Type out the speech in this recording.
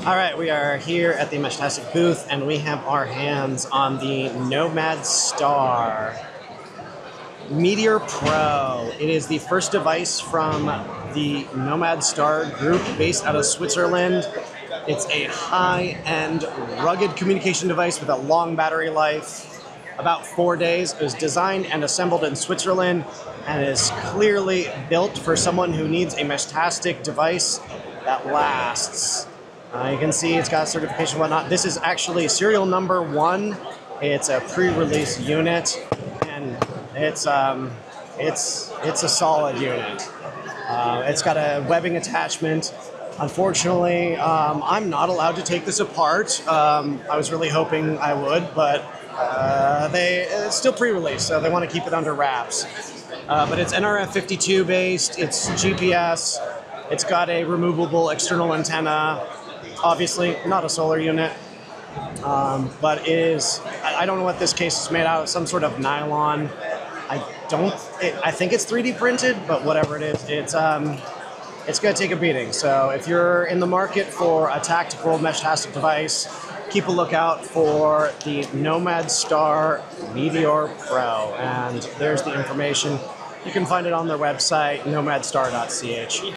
All right, we are here at the Meshtastic booth, and we have our hands on the NomadStar Meteor Pro. It is the first device from the NomadStar group based out of Switzerland. It's a high-end, rugged communication device with a long battery life. About 4 days. It was designed and assembled in Switzerland and is clearly built for someone who needs a Meshtastic device that lasts. You can see it's got certification and whatnot. This is actually serial number 1. It's a pre-release unit, and it's a solid unit. It's got a webbing attachment. Unfortunately, I'm not allowed to take this apart. I was really hoping I would, but it's still pre-release, so they want to keep it under wraps. But it's NRF52 based. It's GPS. It's got a removable external antenna. Obviously, not a solar unit, but it is. I don't know what this case is made out of. Some sort of nylon. I think it's 3D printed, but whatever it is, it's going to take a beating. So if you're in the market for a tactical Meshtastic device, keep a lookout for the NomadStar Meteor Pro. And there's the information. You can find it on their website, nomadstar.ch.